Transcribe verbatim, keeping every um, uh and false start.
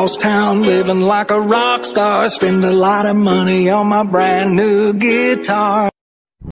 across town, living like a rock star. Spend a lot of money on my brand new guitar.